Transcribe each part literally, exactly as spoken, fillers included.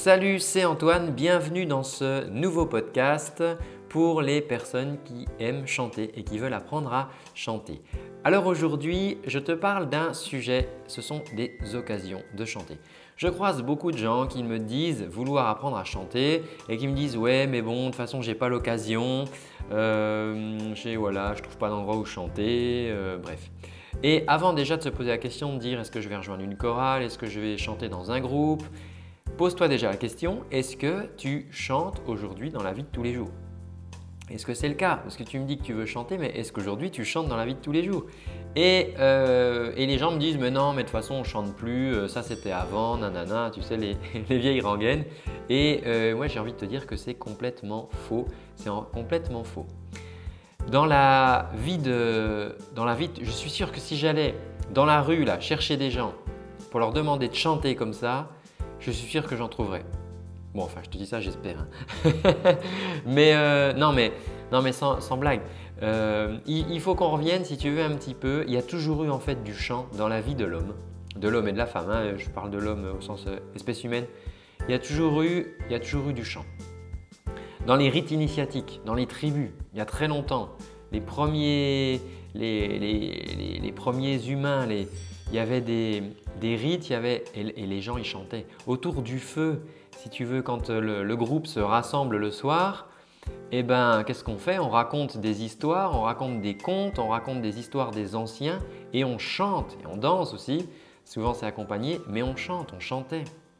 Salut, c'est Antoine, bienvenue dans ce nouveau podcast pour les personnes qui aiment chanter et qui veulent apprendre à chanter. Alors aujourd'hui, je te parle d'un sujet, ce sont des occasions de chanter. Je croise beaucoup de gens qui me disent vouloir apprendre à chanter et qui me disent « ouais mais bon, de toute façon, je n'ai pas l'occasion, euh, voilà, je ne trouve pas d'endroit où chanter, euh, bref ». Et avant déjà de se poser la question de dire est-ce que je vais rejoindre une chorale, est-ce que je vais chanter dans un groupe, pose-toi déjà la question, est-ce que tu chantes aujourd'hui dans la vie de tous les jours? Est-ce que c'est le cas? Parce que tu me dis que tu veux chanter, mais est-ce qu'aujourd'hui tu chantes dans la vie de tous les jours? et, euh, et les gens me disent mais non, mais de toute façon on ne chante plus, ça c'était avant, nanana, tu sais les, les vieilles rengaines. Et euh, moi j'ai envie de te dire que c'est complètement faux, c'est complètement faux. Dans la vie de, dans la vie de, je suis sûr que si j'allais dans la rue là, chercher des gens pour leur demander de chanter comme ça, je suis sûr que j'en trouverais. Bon, enfin, je te dis ça, j'espère. Hein. mais euh, non, mais, non, mais sans, sans blague. Euh, il, il faut qu'on revienne, si tu veux, un petit peu. Il y a toujours eu en fait du chant dans la vie de l'homme, de l'homme et de la femme. Hein. Je parle de l'homme au sens euh, espèce humaine. Il y a toujours eu, il y a toujours eu du chant. Dans les rites initiatiques, dans les tribus, il y a très longtemps, les premiers, les, les, les, les premiers humains, les, il y avait des, des rites, il y avait, et, et les gens y chantaient. Autour du feu, si tu veux, quand le, le groupe se rassemble le soir, eh ben, qu'est-ce qu'on fait? On raconte des histoires, on raconte des contes, on raconte des histoires des anciens et on chante et on danse aussi. Souvent c'est accompagné, mais on chante, on chantait.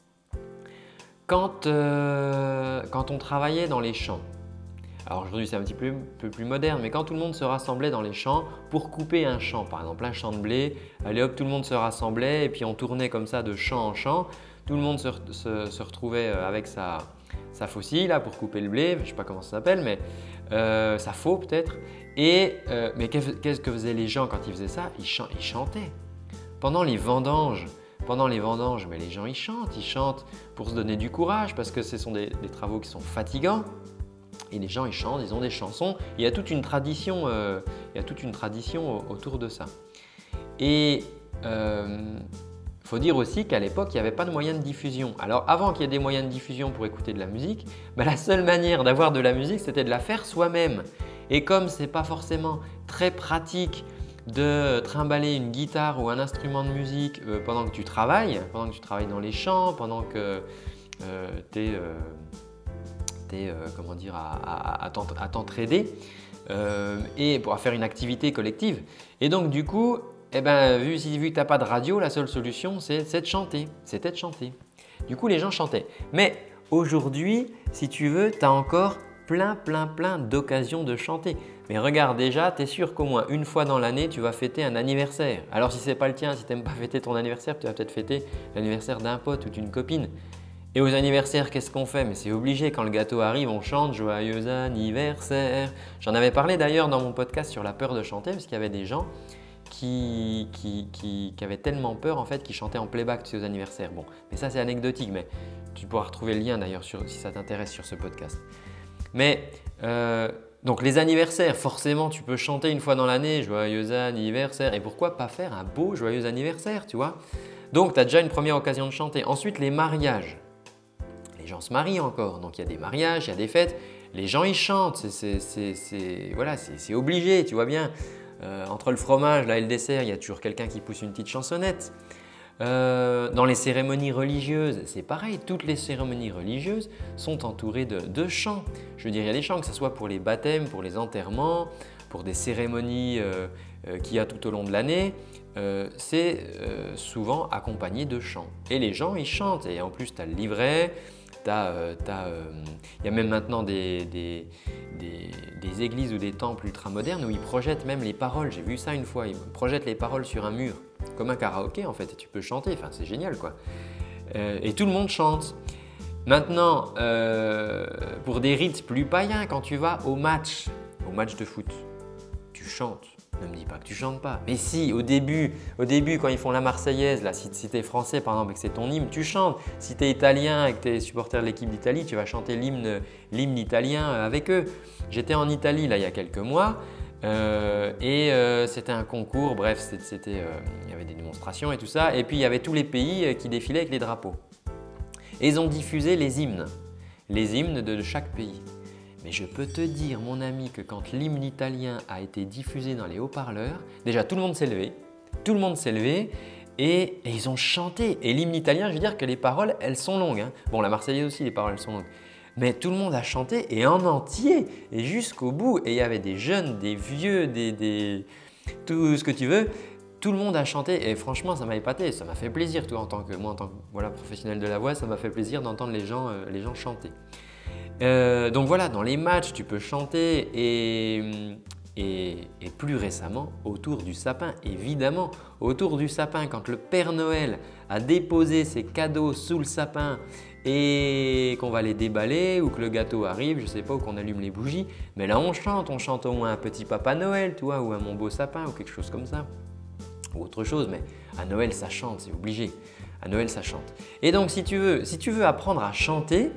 Quand, euh, quand on travaillait dans les champs, alors aujourd'hui c'est un petit peu, peu plus moderne, mais quand tout le monde se rassemblait dans les champs pour couper un champ, par exemple un champ de blé, allez hop, tout le monde se rassemblait et puis on tournait comme ça de champ en champ. Tout le monde se, se, se retrouvait avec sa, sa faucille là, pour couper le blé, je ne sais pas comment ça s'appelle, mais euh, sa faux peut-être. Et euh, mais qu'est-ce que faisaient les gens quand ils faisaient ça? Ils, chan ils chantaient. Pendant les vendanges, pendant les vendanges, mais les gens ils chantent, ils chantent pour se donner du courage parce que ce sont des, des travaux qui sont fatigants. Et les gens ils chantent, ils ont des chansons. Il y a toute une tradition, euh, il y a toute une tradition autour de ça. Et euh, il faut dire aussi qu'à l'époque, il n'y avait pas de moyens de diffusion. Alors avant qu'il y ait des moyens de diffusion pour écouter de la musique, ben, la seule manière d'avoir de la musique, c'était de la faire soi-même. Et comme ce n'est pas forcément très pratique de trimballer une guitare ou un instrument de musique euh, pendant que tu travailles, pendant que tu travailles dans les champs, pendant que euh, tu es, euh, es euh, comment dire, à, à, à t'entraider euh, et pour faire une activité collective. Et donc du coup, eh ben, vu, vu que tu n'as pas de radio, la seule solution, c'est de chanter. C'était de chanter. Du coup, les gens chantaient. Mais aujourd'hui, si tu veux, tu as encore plein, plein, plein d'occasions de chanter. Mais regarde déjà, tu es sûr qu'au moins une fois dans l'année, tu vas fêter un anniversaire. Alors si ce n'est pas le tien, si tu n'aimes pas fêter ton anniversaire, tu vas peut-être fêter l'anniversaire d'un pote ou d'une copine. Et aux anniversaires, qu'est-ce qu'on fait? Mais c'est obligé, quand le gâteau arrive, on chante « Joyeux anniversaire ». J'en avais parlé d'ailleurs dans mon podcast sur la peur de chanter, parce qu'il y avait des gens Qui, qui, qui, qui avait tellement peur en fait qu'ils chantaient en playback tu sais, aux anniversaires. Bon, mais ça c'est anecdotique, mais tu pourras retrouver le lien d'ailleurs si ça t'intéresse sur ce podcast. Mais euh, donc les anniversaires, forcément tu peux chanter une fois dans l'année « Joyeux anniversaire » et pourquoi pas faire un beau joyeux anniversaire, tu vois? Donc tu as déjà une première occasion de chanter. Ensuite les mariages. Les gens se marient encore, donc il y a des mariages, il y a des fêtes. Les gens ils chantent, c'est voilà, obligé, tu vois bien. Euh, entre le fromage là, et le dessert, il y a toujours quelqu'un qui pousse une petite chansonnette. Euh, dans les cérémonies religieuses, c'est pareil, toutes les cérémonies religieuses sont entourées de, de chants. Je veux dire, il y a des chants, que ce soit pour les baptêmes, pour les enterrements, pour des cérémonies euh, euh, qu'il y a tout au long de l'année, euh, c'est euh, souvent accompagné de chants. Et les gens, ils chantent. Et en plus, tu as le livret. Il euh, euh, y a même maintenant des, des, des, des églises ou des temples ultramodernes où ils projettent même les paroles. J'ai vu ça une fois, ils projettent les paroles sur un mur, comme un karaoké en fait, et tu peux chanter, enfin, c'est génial quoi. Euh, et tout le monde chante. Maintenant, euh, pour des rites plus païens, quand tu vas au match, au match de foot, tu chantes. Ne me dis pas que tu chantes pas. Mais si, au début, au début quand ils font la Marseillaise, là, si, si tu es français par exemple et que c'est ton hymne, tu chantes. Si tu es italien et que tu es supporter de l'équipe d'Italie, tu vas chanter l'hymne italien avec eux. J'étais en Italie là, il y a quelques mois euh, et euh, c'était un concours, bref, c'était, euh, il y avait des démonstrations et tout ça. Et puis il y avait tous les pays qui défilaient avec les drapeaux. et ils ont diffusé les hymnes, les hymnes de chaque pays. Mais je peux te dire, mon ami, que quand l'hymne italien a été diffusé dans les haut-parleurs, déjà tout le monde s'est levé, tout le monde s'est levé et, et ils ont chanté. Et l'hymne italien, je veux dire que les paroles, elles sont longues, hein. Bon, la Marseillaise aussi, les paroles elles sont longues. Mais tout le monde a chanté et en entier et jusqu'au bout. Et il y avait des jeunes, des vieux, des, des... tout ce que tu veux. Tout le monde a chanté et franchement, ça m'a épaté. Ça m'a fait plaisir, toi, en tant que moi, en tant que voilà, professionnel de la voix, ça m'a fait plaisir d'entendre les gens, euh, les gens chanter. Euh, donc voilà, dans les matchs, tu peux chanter et, et, et plus récemment, autour du sapin, évidemment, autour du sapin, quand le Père Noël a déposé ses cadeaux sous le sapin et qu'on va les déballer ou que le gâteau arrive, je ne sais pas, ou qu'on allume les bougies, mais là on chante, on chante au moins un petit Papa Noël, tu vois, ou un Mon beau sapin ou quelque chose comme ça, ou autre chose, mais à Noël ça chante, c'est obligé, à Noël ça chante. Et donc si tu veux, si tu veux apprendre à chanter,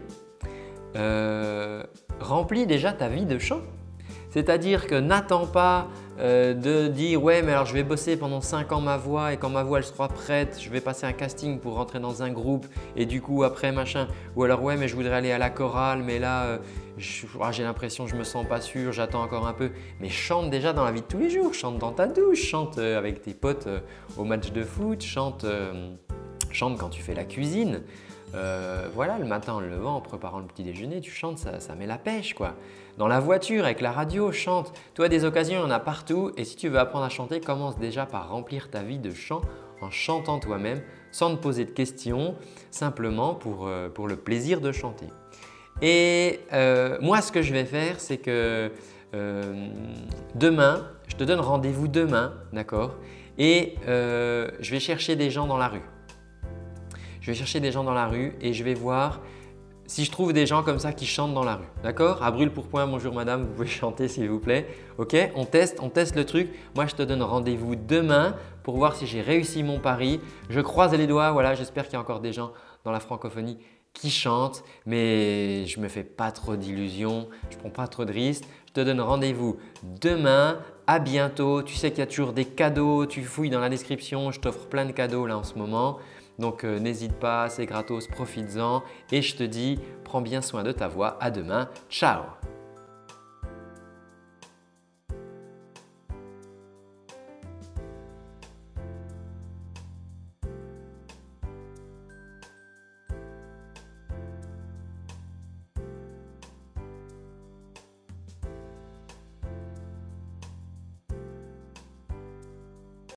Euh, remplis déjà ta vie de chant. C'est-à-dire que n'attends pas euh, de dire « ouais mais alors je vais bosser pendant cinq ans ma voix et quand ma voix elle sera prête, je vais passer un casting pour rentrer dans un groupe et du coup après machin » ou alors « ouais mais je voudrais aller à la chorale mais là euh, j'ai l'impression que je me sens pas sûr, j'attends encore un peu ». Mais chante déjà dans la vie de tous les jours, chante dans ta douche, chante euh, avec tes potes euh, au match de foot, chante, euh, chante quand tu fais la cuisine. Euh, voilà, le matin en le levant, en préparant le petit déjeuner, tu chantes, ça, ça met la pêche quoi. Dans la voiture, avec la radio, chante. Toi, des occasions, il y en a partout et si tu veux apprendre à chanter, commence déjà par remplir ta vie de chant en chantant toi-même sans te poser de questions, simplement pour, euh, pour le plaisir de chanter. Et euh, moi, ce que je vais faire, c'est que euh, demain, je te donne rendez-vous demain, d'accord? Et euh, je vais chercher des gens dans la rue. Je vais chercher des gens dans la rue et je vais voir si je trouve des gens comme ça qui chantent dans la rue. D'accord? À brûle pour point, bonjour madame, vous pouvez chanter s'il vous plaît. Ok? On teste, on teste le truc. Moi, je te donne rendez-vous demain pour voir si j'ai réussi mon pari. Je croise les doigts, voilà, j'espère qu'il y a encore des gens dans la francophonie qui chantent, mais je ne me fais pas trop d'illusions, je ne prends pas trop de risques. Je te donne rendez-vous demain. À bientôt. Tu sais qu'il y a toujours des cadeaux, tu fouilles dans la description, je t'offre plein de cadeaux là en ce moment. Donc euh, n'hésite pas, c'est gratos, profites-en et je te dis, prends bien soin de ta voix. À demain, ciao!